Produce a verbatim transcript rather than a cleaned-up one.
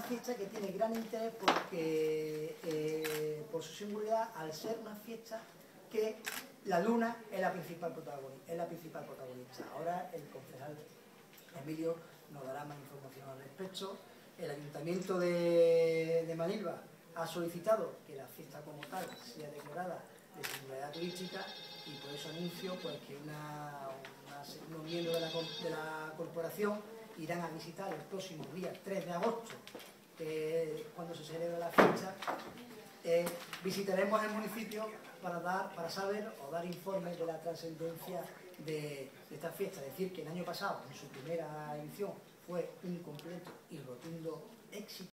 fiesta que tiene gran interés porque, eh, por su singularidad, al ser una fiesta que la luna es la principal protagonista. Es la principal protagonista. Ahora el concejal Emilio nos dará más información al respecto. El Ayuntamiento de, de Manilva ha solicitado que la fiesta como tal sea declarada de singularidad turística y por eso anuncio pues, que una, una, unos miembros de la, de la corporación irán a visitar el próximo día tres de agosto, que es cuando se celebra la fiesta. Eh, visitaremos el municipio para, dar, para saber o dar informes de la trascendencia de, de esta fiesta. Es decir, que el año pasado, en su primera edición, fue un completo y rotundo éxito.